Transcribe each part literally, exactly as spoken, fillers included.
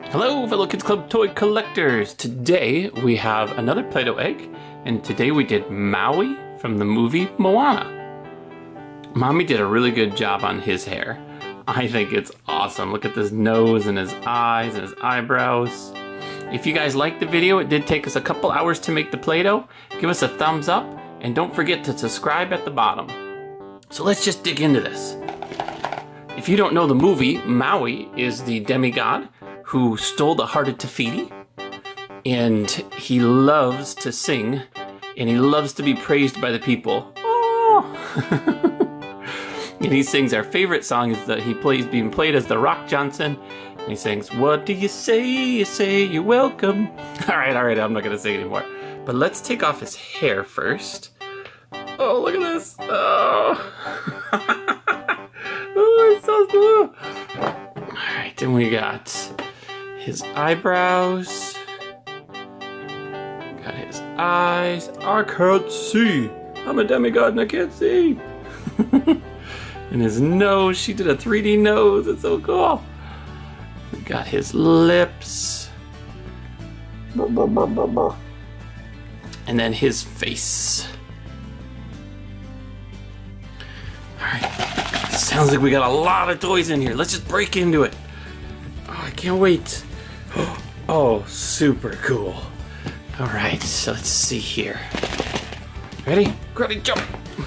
Hello, fellow Kids Club toy collectors! Today we have another Play-Doh egg, and today we did Maui from the movie Moana. Mommy did a really good job on his hair. I think it's awesome. Look at his nose and his eyes and his eyebrows. If you guys liked the video, it did take us a couple hours to make the Play-Doh. Give us a thumbs up, and don't forget to subscribe at the bottom. So let's just dig into this. If you don't know the movie, Maui is the demigod who stole the heart of Te Fiti, and he loves to sing, and he loves to be praised by the people. Oh! And he sings our favorite song is that he plays being played as the Rock Johnson, and he sings, "What do you say? You say you're welcome." All right, all right, I'm not gonna say anymore. But let's take off his hair first. Oh, look at this! Oh, oh, it's so cool. All right, then we got his eyebrows, got his eyes. I can't see. I'm a demigod and I can't see. And his nose, she did a three D nose. It's so cool. We got his lips. And then his face. Alright. Sounds like we got a lot of toys in here. Let's just break into it. Oh, I can't wait. Oh, super cool. Alright, so let's see here. Ready? Ready, jump!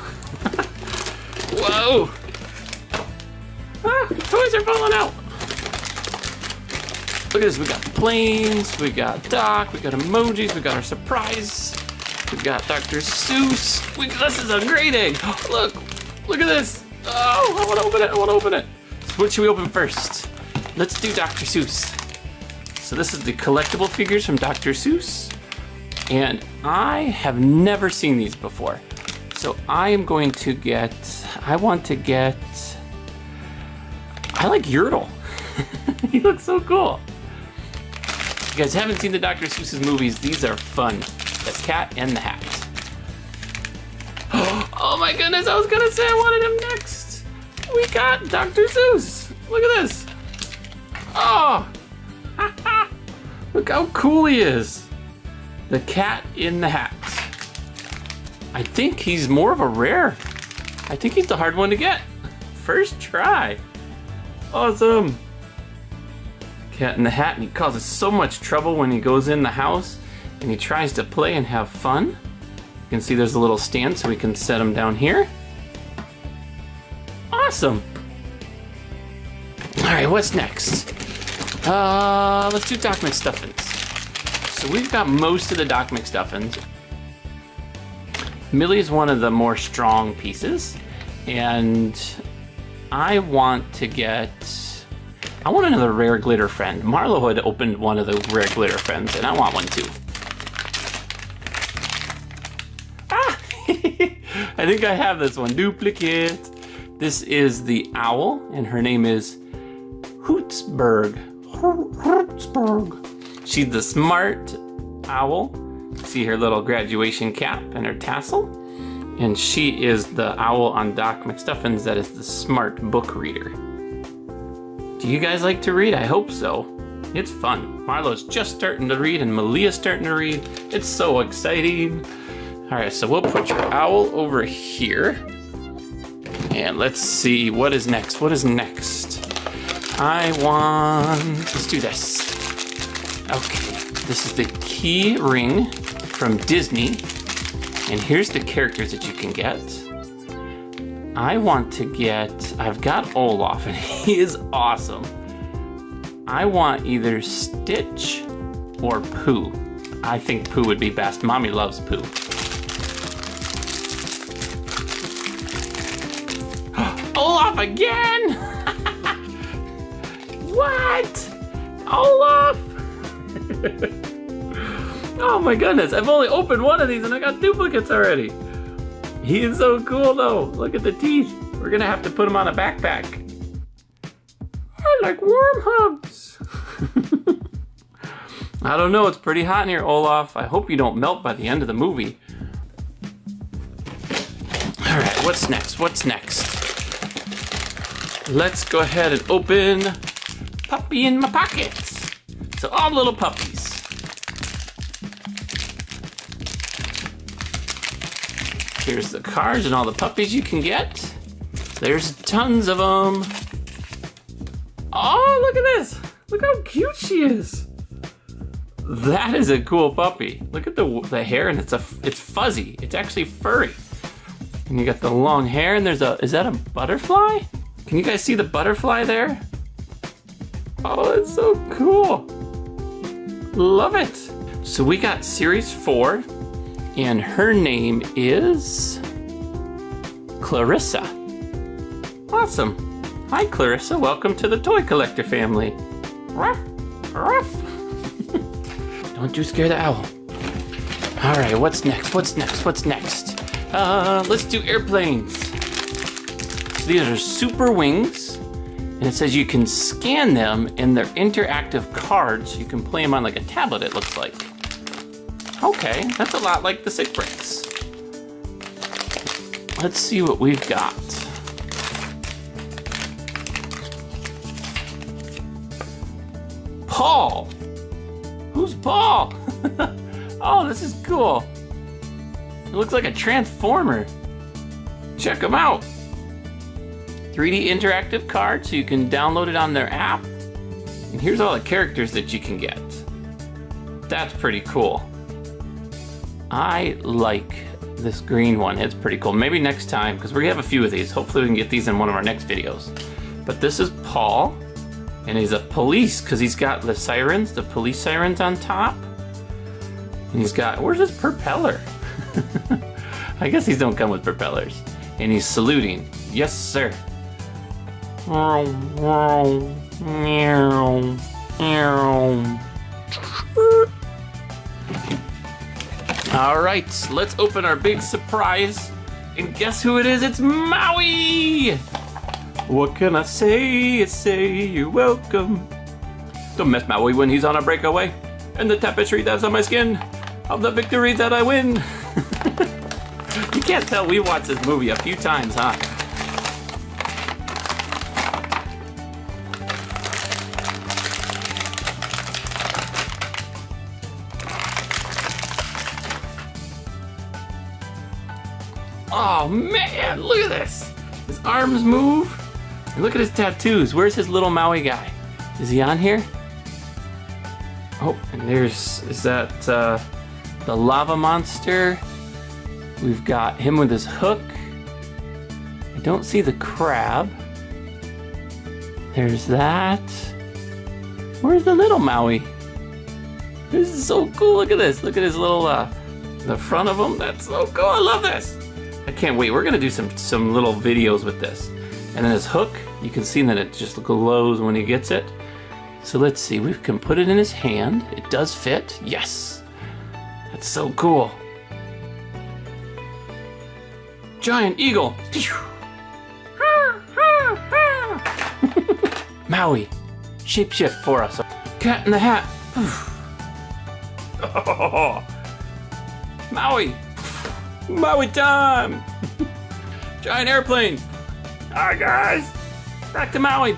Whoa! Ah, toys are falling out! Look at this, we got planes, we got Doc, we got emojis, we got our surprise, we got Doctor Seuss. We, this is a great egg! Look! Look at this! Oh, I wanna open it, I wanna open it! So what should we open first? Let's do Doctor Seuss. So this is the collectible figures from Doctor Seuss, and I have never seen these before. So I am going to get, I want to get, I like Yertle. He looks so cool. If you guys haven't seen the Doctor Seuss's movies, these are fun. The Cat and the Hat. Oh my goodness, I was gonna say I wanted him next. We got Doctor Seuss. Look at this. Oh, look how cool he is. The Cat in the Hat. I think he's more of a rare. I think he's the hard one to get. First try. Awesome. Cat in the Hat, and he causes so much trouble when he goes in the house and he tries to play and have fun. You can see there's a little stand so we can set him down here. Awesome. All right, what's next? Uh, let's do Doc McStuffins. So we've got most of the Doc McStuffins. Millie's one of the more strong pieces, and I want to get, I want another rare glitter friend. Marlo had opened one of the rare glitter friends, and I want one too. Ah! I think I have this one, duplicate. This is the owl, and her name is Hootsburg. Hootsburg. She's the smart owl. See her little graduation cap and her tassel. And she is the owl on Doc McStuffins that is the smart book reader. Do you guys like to read? I hope so. It's fun. Marlo's just starting to read and Malia's starting to read. It's so exciting. All right, so we'll put your owl over here. And let's see what is next. What is next? I want, let's do this. Okay, this is the key ring from Disney, and here's the characters that you can get. I want to get, I've got Olaf, and he is awesome. I want either Stitch or Pooh. I think Pooh would be best. Mommy loves Pooh. Olaf again! What? Olaf! Oh my goodness, I've only opened one of these and I got duplicates already. He is so cool though. Look at the teeth. We're gonna have to put him on a backpack. I like warm hugs. I don't know, it's pretty hot in here, Olaf. I hope you don't melt by the end of the movie. All right, what's next? What's next? Let's go ahead and open Puppy in My Pockets. So all little puppies. Here's the cards and all the puppies you can get. There's tons of them. Oh, look at this. Look how cute she is. That is a cool puppy. Look at the the hair, and it's a it's fuzzy. It's actually furry. And you got the long hair, and there's a, is that a butterfly? Can you guys see the butterfly there? Oh, it's so cool. Love it. So we got series four, and her name is Clarissa. Awesome. Hi, Clarissa. Welcome to the Toy Collector family. Ruff, ruff. Don't you scare the owl. All right, what's next? What's next? What's next? Uh, let's do airplanes. So these are Super Wings, and it says you can scan them in their interactive cards. You can play them on like a tablet, it looks like. Okay, that's a lot like the Sick Bricks. Let's see what we've got. Paul. Who's Paul? Oh, this is cool. It looks like a transformer. Check them out. three D interactive card, so you can download it on their app. And here's all the characters that you can get. That's pretty cool. I like this green one. It's pretty cool. Maybe next time, because we have a few of these. Hopefully we can get these in one of our next videos. But this is Paul, and he's a police, because he's got the sirens, the police sirens on top. And he's got, where's his propeller? I guess these don't come with propellers. And he's saluting. Yes, sir. All right, let's open our big surprise. And guess who it is? It's Maui! What can I say? Say you're welcome. Don't miss Maui when he's on a breakaway. And the tapestry that's on my skin of the victories that I win. You can't tell we watched this movie a few times, huh? Oh man, look at this. His arms move. And look at his tattoos. Where's his little Maui guy? Is he on here? Oh, and there's, is that uh, the lava monster? We've got him with his hook. I don't see the crab. There's that. Where's the little Maui? This is so cool. Look at this. Look at his little, uh, the front of him. That's so cool. I love this. I can't wait. We're gonna do some, some little videos with this. And then his hook, you can see that it just glows when he gets it. So let's see, we can put it in his hand. It does fit, yes. That's so cool. Giant eagle. Maui, shapeshift for us. Cat in the hat. Oh. Maui, Maui time. Giant airplane. Hi guys, back to Maui.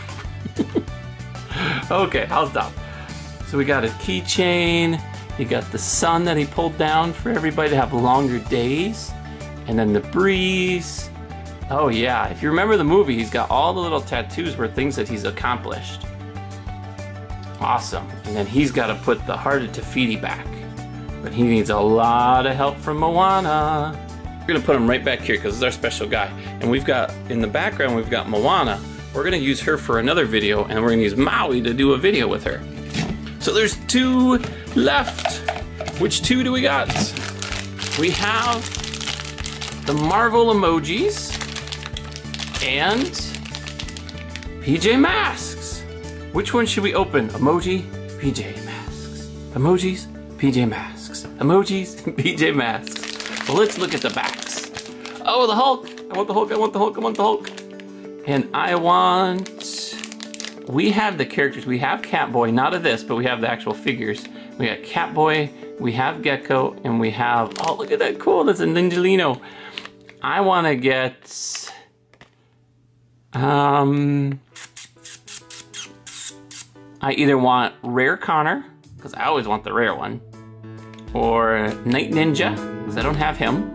Okay, I'll stop. So we got a keychain. You got the sun that he pulled down for everybody to have longer days. And then the breeze. Oh yeah, if you remember the movie, he's got all the little tattoos were things that he's accomplished. Awesome. And then he's got to put the heart of Tafiti back. But he needs a lot of help from Moana. We're gonna put him right back here because it's our special guy. And we've got, in the background, we've got Moana. We're gonna use her for another video, and we're gonna use Maui to do a video with her. So there's two left. Which two do we got? We have the Marvel emojis and P J Masks. Which one should we open? Emoji, P J Masks. Emojis, P J Masks. Emojis, P J Masks. Well, let's look at the backs. Oh, the Hulk. I want the Hulk, I want the Hulk, I want the Hulk. And I want, we have the characters. We have Catboy, not of this, but we have the actual figures. We got Catboy, we have Gecko, and we have, oh, look at that, cool, that's a Ninjalino. I want to get, um, I either want Rare Connor, because I always want the rare one, or Night Ninja, because I don't have him.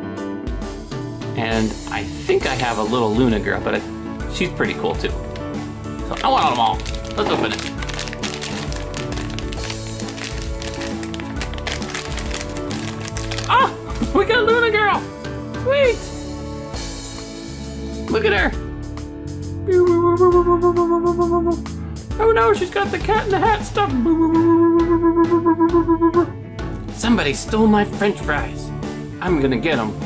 And I think I have a little Luna girl, but I, she's pretty cool too. So I want them all. Let's open it. Ah! We got Luna girl! Sweet! Look at her! Oh no, she's got the Cat in the Hat stuff! Somebody stole my French fries. I'm gonna get them.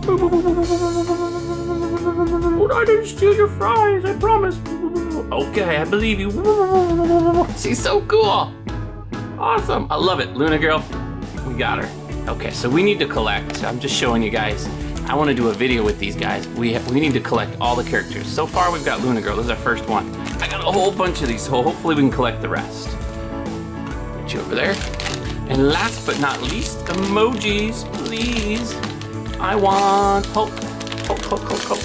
I didn't steal your fries, I promise. Okay, I believe you. She's so cool. Awesome, I love it. Luna girl, we got her. Okay, so we need to collect. I'm just showing you guys. I want to do a video with these guys. We have, we need to collect all the characters. So far, we've got Luna girl. This is our first one. I got a whole bunch of these, so hopefully we can collect the rest. Put you over there. And last but not least, emojis, please. I want Hulk. Hulk, Hulk, Hulk, Hulk.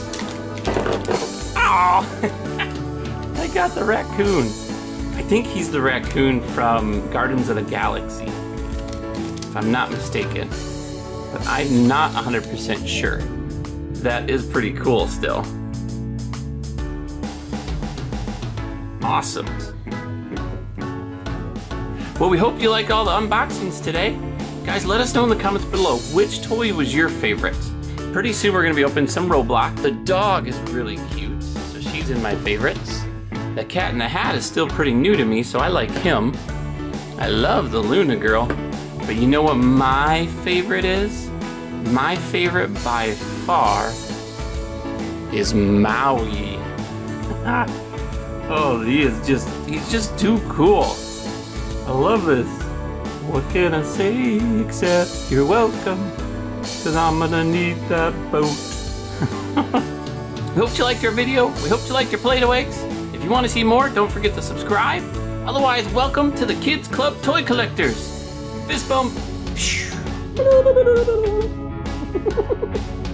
Oh! I got the raccoon. I think he's the raccoon from Guardians of the Galaxy, if I'm not mistaken. But I'm not one hundred percent sure. That is pretty cool still. Awesome. Well, we hope you like all the unboxings today. Guys, let us know in the comments below which toy was your favorite. Pretty soon we're going to be opening some Roblox. The dog is really cute, so she's in my favorites. The Cat in the Hat is still pretty new to me, so I like him. I love the Luna girl. But you know what my favorite is? My favorite by far is Maui. Oh, he is just, he's just too cool. I love this. What can I say except you're welcome, cause I'm gonna need that boat. We hope you liked our video. We hope you liked your Play-Doh eggs. If you want to see more, don't forget to subscribe. Otherwise, welcome to the Kids Club Toy Collectors. Fist bump.